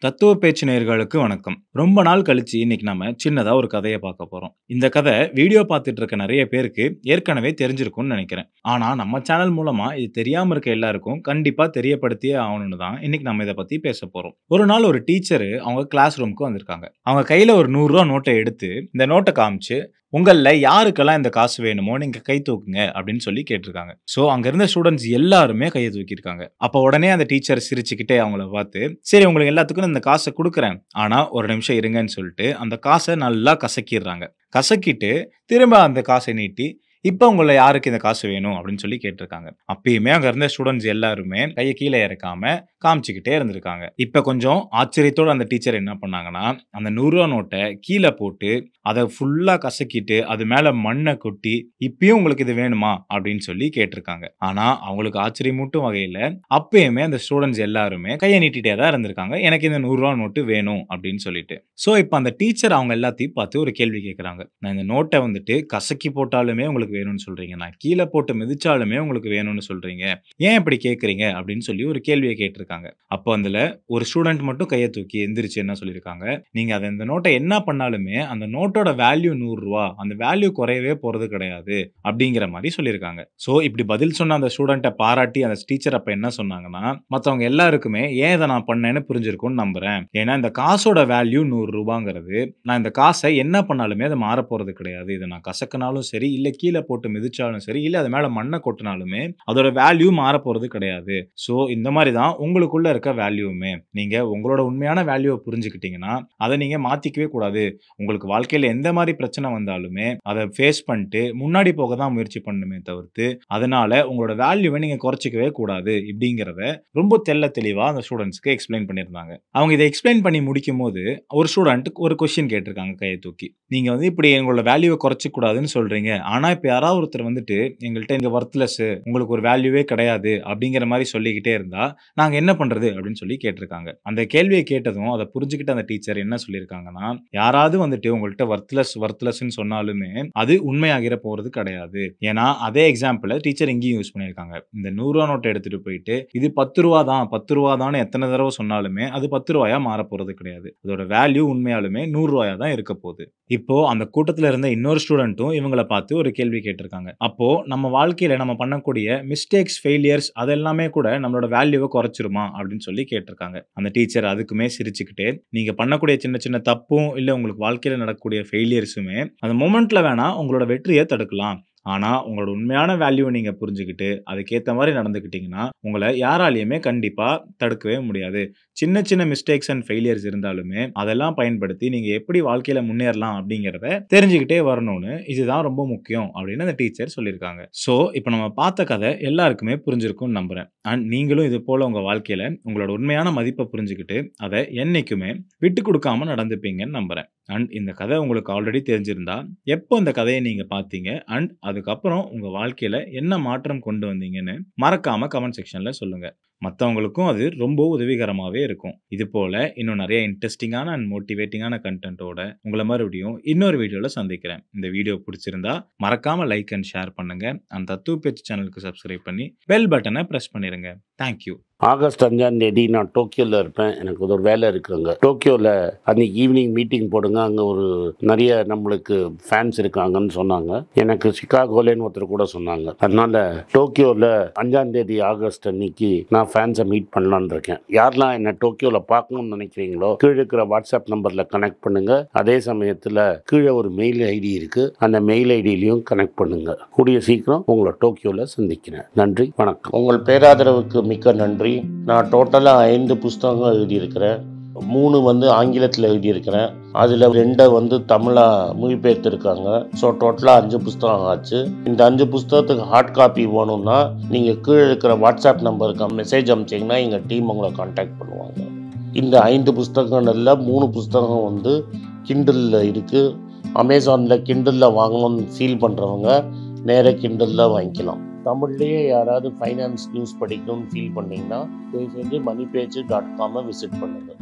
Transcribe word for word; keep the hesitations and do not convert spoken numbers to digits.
தத்துவ பேச்சு நேயர்களுக்கு வணக்கம். ரொம்ப நாள் கழிச்சு இன்னைக்கு நம்ம சின்னதா ஒரு கதைய பார்க்க போறோம். இந்த கதை வீடியோ பார்த்துட்டு இருக்க நெறைய பேருக்கு ஏற்கனவே தெரிஞ்சிருக்கும்னு நெனைக்கிறேன். ஆனா நம்ம சேனல் மூலமா இது தெரியாம இருக்க எல்லாருக்கும் கண்டிப்பா தெரியப்படுத்தியே ஆகணும்னு தான் இன்னைக்கு நம்ம இத பத்தி பேசப் போறோம். ஒரு நாள் ஒரு டீச்சர் அவங்க கிளாஸ் ரூமுக்கு வந்திருக்காங்க. அவங்க கையில ஒரு நூறு ரூபாய் நோட்ட எடுத்து இந்த நோட்ட காமிச்சு, "உங்கள்ல யாருக்கெல்லாம் இந்த காசு வேணுமோ நீங்க கை தூக்குங்க" அப்படின்னு சொல்லி கேட்டிருக்காங்க. சோ அங்க இருந்த ஸ்டூடண்ட்ஸ் எல்லாருமே கைய தூக்கியிருக்காங்க. அப்ப உடனே அந்த டீச்சர் சிரிச்சுக்கிட்டே அவங்கள பார்த்து, "சரி உங்களுக்கு எல்லாத்துக்கும் இந்த காச குடுக்குறேன். ஆனா ஒரு நிமிஷம் இருங்கன்னு" சொல்லிட்டு அந்த காச நல்லா கசக்கிர்றாங்க. கசக்கிட்டு திரும்ப அந்த காசை நீட்டி, "இப்ப உங்கள்ல யாருக்கு இந்த காசு வேணும்?" அப்படின்னு சொல்லி கேட்டிருக்காங்க. அப்பயுமே அங்க இருந்த ஸ்டூடண்ட்ஸ் எல்லாருமே கைய கீழ இறக்காம காமிச்சுக்கிட்டே இருந்திருக்காங்க. இப்ப கொஞ்சம் ஆச்சரியத்தோட அந்த டீச்சர் என்ன பண்ணாங்கன்னா, அந்த நூறு ரூபாய் நோட்ட கீழ போட்டு அத ஃபுல்லா கசக்கிட்டு அது மேல மண்ண கொட்டி, "இப்பயும் உங்களுக்கு இது வேணுமா?" அப்படின்னு சொல்லி கேட்டிருக்காங்க. ஆனா அவங்களுக்கு ஆச்சரியமூட்டும் வகையில அப்பயுமே அந்த ஸ்டூடண்ட்ஸ் எல்லாருமே கைய நீட்டிட்டே தான் இருந்திருக்காங்க. "எனக்கு இந்த நூறு ரூபாய் நோட்டு வேணும்" அப்படின்னு சொல்லிட்டு. சோ இப்ப அந்த டீச்சர் அவங்க எல்லாத்தையும் பார்த்து ஒரு கேள்வி கேட்கறாங்க. "நான் இந்த நோட்ட வந்துட்டு கசக்கி போட்டாலுமே உங்களுக்கு வேணும்னு சொல்றீங்க. நான் கீழ போட்டு மிதிச்சாலுமே உங்களுக்கு வேணும்னு சொல்றீங்க. ஏன் இப்படி கேட்கறீங்க?" அப்படின்னு சொல்லி ஒரு கேள்விய கேட்டிருக்காங்க. அப்போ அதுல ஒரு ஸ்டூடண்ட் மட்டும் கைய தூக்கி எந்திரிச்சு என்ன சொல்லிருக்காங்க, "நீங்க அத இந்த நோட்ட என்ன பண்ணாலுமே அந்த நோட்டோட வேல்யூ நூறு ரூபாய். அந்த வேல்யூ குறையவே போறது கிடையாது" அப்படிங்கிற மாரி சொல்லிருக்காங்க. சோ இப்படி பதில் சொன்ன அந்த ஸ்டூடண்ட்ட பாராட்டி அந்த டீச்சர் அப்ப என்ன சொன்னாங்கன்னா, "மத்தவங்க எல்லாருக்குமே ஏன் இத நான் பண்ணேன்னு புரிஞ்சிருக்கும்னு நம்புறேன். ஏன்னா இந்த காசோட வேல்யூ நூறு ரூபாய்ங்கிறது நான் இந்த காச என்ன பண்ணாலுமே அது மாறப்போறது கிடையாது. இத நான் கசக்குனாலும் சரி, இல்ல கீழ போட்டு மிதிச்சாலும் சரி, இல்ல அது மேல மண்ண கொட்டுனாலுமே அதோட வேல்யூ மாறப்போறது கிடையாது. சோ இந்த மாரி தான் உங்களுக்குள்ள இருக்க வேல்யூவுமே. நீங்க உங்களோட உண்மையான வேல்யூவ புரிஞ்சுக்கிட்டீங்கன்னா, அத நீங்க மாத்திக்கவே கூடாது. உங்களுக்கு வாழ்க்கையில எந்த மாரி பிரச்சனை வந்தாலுமே அத ஃபேஸ் பண்ணிட்டு முன்னாடி போக தான் முயற்சி பண்ணணுமே தவிர்த்து, அதனால உங்களோட வேல்யூவ நீங்க குறைச்சுக்கவே கூடாது" இப்படிங்கிறத ரொம்ப தெள்ளத் தெளிவா அந்த ஸ்டூடண்ட்ஸ்க்கு எக்ஸ்பிளைன் பண்ணியிருந்தாங்க. அவங்க இத எக்ஸ்பிளைன் பண்ணி முடிக்கும்போது ஒரு ஸ்டூடண்ட் ஒரு கொஸ்டின் கேட்டிருக்காங்க கைய தூக்கி. "நீங்க வந்து இப்படி உங்களோட வேல்யூவ குறைச்சுக்க கூடாதுன்னு சொல்றீங்க. ஆனா இப்ப யாராவது ஒருத்தர் வந்துட்டு எங்கள்ட்ட நீங்க வொர்த்லெஸ், உங்களுக்கு ஒரு வேல்யூவே கிடையாது அப்படிங்கிற மாரி சொல்லிக்கிட்டே இருந்தா நாங்க என்ன பண்றது?" அப்படின்னு சொல்லி கேட்டிருக்காங்க. அந்த கேள்விய கேட்டதும் அத புரிஞ்சுகிட்ட அந்த டீச்சர் என்ன சொல்லியிருக்காங்கன்னா, "யாராவது வந்துட்டு உங்கள்ட்ட வொர்த்லெஸ் வொர்த்லெஸ்ன்னு சொன்னாலுமே அது உண்மையாகிற போறது கிடையாது." ஏன்னா அதே எக்ஸாம்பிள டீச்சர் இங்கேயும் யூஸ் பண்ணியிருக்காங்க. இந்த நூறு ரூபாய் நோட்ட எடுத்துட்டு போயிட்டு, "இது பத்து ரூபாய் தான், பத்து ரூபாய் தான்னு" எத்தன தடவ சொன்னாலுமே அது பத்து ரூபாயா மாறப்போறது கிடையாது. அதோட வேல்யூ உண்மையாலுமே நூறு ரூபாயா தான் இருக்க போகுது. இப்போ அந்த கூட்டத்துல இருந்த இன்னொரு ஸ்டூடண்ட்டும் இவங்கள பார்த்து ஒரு கேள்வி கேட்டிருக்காங்க. "அப்போ நம்ம வாழ்க்கையில நம்ம பண்ணக்கூடிய மிஸ்டேக்ஸ், ஃபெயிலியர்ஸ் அதெல்லாமே கூட நம்மளோட வேல்யூவ குறைச்சிருமா?" அப்படின்னு சொல்லி கேட்டிருக்காங்க. அந்த டீச்சர் அதுக்குமே சிரிச்சுக்கிட்டே, "நீங்க பண்ணக்கூடிய சின்ன சின்ன தப்பும், இல்ல உங்களுக்கு வாழ்க்கையில நடக்கக்கூடிய ஃபெயிலியர்ஸுமே அந்த மொமெண்ட்ல வேணா உங்களோட வெற்றிய தடுக்கலாம். ஆனா உங்களோட உண்மையான வேல்யூவ நீங்க புரிஞ்சுகிட்டு அதுக்கேத்த மாரி நடந்துக்கிட்டீங்கன்னா, உங்கள யாராலயுமே கண்டிப்பா தடுக்கவே முடியாது. சின்ன சின்ன மிஸ்டேக்ஸ் அண்ட் ஃபெயிலியர்ஸ் இருந்தாலுமே அதெல்லாம் பயன்படுத்தி நீங்க எப்படி வாழ்க்கையில முன்னேறலாம் அப்படிங்கிறத தெரிஞ்சுக்கிட்டே வரணும்னு இதுதான் ரொம்ப முக்கியம்" அப்படின்னு அந்த டீச்சர் சொல்லியிருக்காங்க. சோ இப்ப நம்ம பார்த்த கதை எல்லாருக்குமே புரிஞ்சிருக்கும்னு நம்புறேன். அண்ட் நீங்களும் இது போல உங்க வாழ்க்கையில உங்களோட உண்மையான மதிப்ப புரிஞ்சுகிட்டு அத என்னைக்குமே விட்டுக் குடுக்காம நடந்துப்பீங்கன்னு நம்புறேன். அண்ட் இந்த கதை உங்களுக்கு ஆல்ரெடி தெரிஞ்சிருந்தா, எப்போ இந்த கதைய நீங்க பார்த்தீங்க? அண்ட் அதுக்கப்புறம் உங்க வாழ்க்கையில என்ன மாற்றம் கொண்டு வந்தீங்கன்னு மறக்காம கமெண்ட் செக்ஷன்ல சொல்லுங்க. மத்தவங்களுக்கும் அது ரொம்ப உதவிகரமாவே இருக்கும். இது போல இன்னும் நிறைய இன்ட்ரஸ்டிங்கான அண்ட் மோட்டிவேட்டிங்கான கன்டென்ட்டோட உங்கள மறுபடியும் இன்னொரு வீடியோல சந்திக்கிறேன். இந்த வீடியோ புடிச்சிருந்தா மறக்காம லைக் அண்ட் ஷேர் பண்ணுங்க. அண்ட் தத்துவ பேச்சு சேனலுக்கு சப்ஸ்கிரைப் பண்ணி பெல் பட்டன பிரஸ் பண்ணிருங்க. Thank you. ஆகஸ்ட் அஞ்சாம் தேதி நான் டோக்கியோவில் இருப்பேன். எனக்கு ஒரு வேலை இருக்குங்க. டோக்கியோவில் அன்றைக்கி ஈவினிங் மீட்டிங் போடுங்க, அங்கே ஒரு நிறைய நம்மளுக்கு ஃபேன்ஸ் இருக்காங்கன்னு சொன்னாங்க. எனக்கு சிகாகோலேன்னு ஒருத்தர் கூட சொன்னாங்க. அதனால் டோக்கியோவில் அஞ்சாம் தேதி ஆகஸ்ட் அன்னைக்கு நான் ஃபேன்ஸை மீட் பண்ணலான்னு இருக்கேன். யாரெல்லாம் என்னை டோக்கியோவில் பார்க்கணும்னு நினைக்கிறீங்களோ கீழே இருக்கிற வாட்ஸ்அப் நம்பரில் கனெக்ட் பண்ணுங்கள். அதே சமயத்தில் கீழே ஒரு மெயில் ஐடி இருக்குது, அந்த மெயில் ஐடியிலையும் கனெக்ட் பண்ணுங்கள். கூடிய சீக்கிரம் உங்களை டோக்கியோவில் சந்திக்கிறேன். நன்றி, வணக்கம். உங்கள் பேராதரவுக்கு மிக்க நன்றி. நான் டோட்டலாக ஐந்து புஸ்தகங்கள் எழுதியிருக்கிறேன். மூணு வந்து ஆங்கிலத்தில் எழுதியிருக்கிறேன். அதில் ரெண்டை வந்து தமிழாக மொழிபெயர்த்திருக்காங்க. ஸோ டோட்டலாக அஞ்சு புஸ்தகம் ஆச்சு. இந்த அஞ்சு புஸ்தகத்துக்கு ஹார்ட் காப்பி வேணும்னா நீங்கள் கீழே இருக்கிற வாட்ஸ்அப் நம்பருக்கு மெசேஜ் அனுப்பிச்சிங்கன்னா எங்கள் டீம் உங்களை கான்டாக்ட் பண்ணுவாங்க. இந்த ஐந்து புஸ்தகங்களில் மூணு புஸ்தகம் வந்து கிண்டலில் இருக்குது. அமேசானில் கிண்டலில் வாங்கணும்னு ஃபீல் பண்ணுறவங்க நேராக கிண்டலில் வாங்கிக்கலாம். தமிழ்லேயே யாராவது ஃபைனான்ஸ் நியூஸ் படிக்கணும்னு ஃபீல் பண்ணிங்கன்னா தயவு செஞ்சு மணி பேச்சு டாட் காமை விசிட் பண்ணுங்கள்.